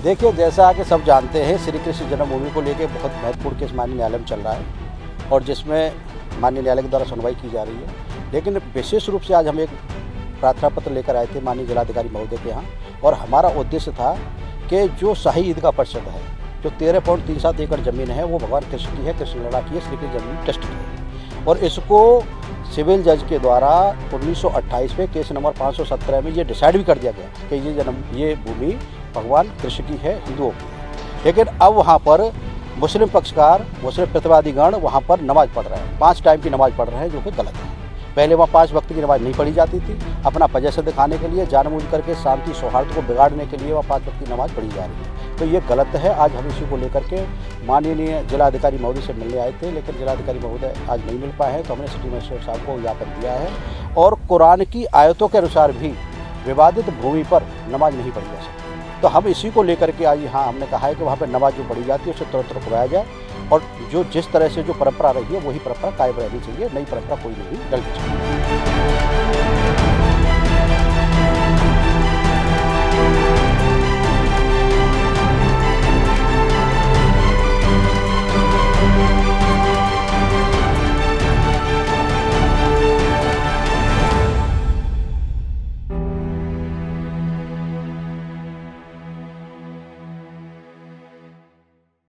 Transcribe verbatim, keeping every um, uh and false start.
देखिए, जैसा कि सब जानते हैं, श्री कृष्ण जन्मभूमि को लेकर बहुत महत्वपूर्ण केस माननीय न्यायालय में चल रहा है और जिसमें माननीय न्यायालय के द्वारा सुनवाई की जा रही है। लेकिन विशेष रूप से आज हम एक प्रार्थना पत्र लेकर आए थे माननीय जिलाधिकारी महोदय के यहाँ, और हमारा उद्देश्य था कि जो शाही ईदगाह परिषद है, जो तेरह पॉइंट तीन सात एकड़ ज़मीन है, वो भगवान कृष्ण की है, कृष्ण लड़ा की है, श्री कृष्ण जन्मभूमि ट्रस्ट की है, और इसको सिविल जज के द्वारा उन्नीस सौ अट्ठाईस में केस नंबर पाँच सौ सत्रह में ये डिसाइड भी कर दिया गया कि ये जन्म ये भूमि भगवान कृष्ण की है, हिंदुओं की है। लेकिन अब वहाँ पर मुस्लिम पक्षकार, मुस्लिम प्रतिवादीगण वहाँ पर नमाज़ पढ़ रहे हैं, पाँच टाइम की नमाज़ पढ़ रहे हैं, जो कि गलत है। पहले वहाँ पाँच वक्त की नमाज़ नहीं पढ़ी जाती थी, अपना पजेशन दिखाने के लिए, जानबूझ करके शांति सौहार्द को बिगाड़ने के लिए वहाँ पाँच वक्त की नमाज़ पढ़ी जा रही है, तो ये गलत है। आज हम इसी को लेकर के माननीय जिलाधिकारी महोदय से मिलने आए थे, लेकिन जिलाधिकारी महोदय आज नहीं मिल पाए हैं, तो हमने सिटी मजिस्ट्रेट साहब को ज्ञापन दिया है। और कुरान की आयतों के अनुसार भी विवादित भूमि पर नमाज नहीं पढ़ी जा सकती, तो हम इसी को लेकर के आज यहाँ हमने कहा है कि वहाँ पर नमाज जो पढ़ी जाती है उसे तुरंत रुकवाया जाए, और जो जिस तरह से जो परंपरा रही है वही परंपरा कायम रहनी चाहिए, नई परंपरा कोई नहीं डलनी चाहिए।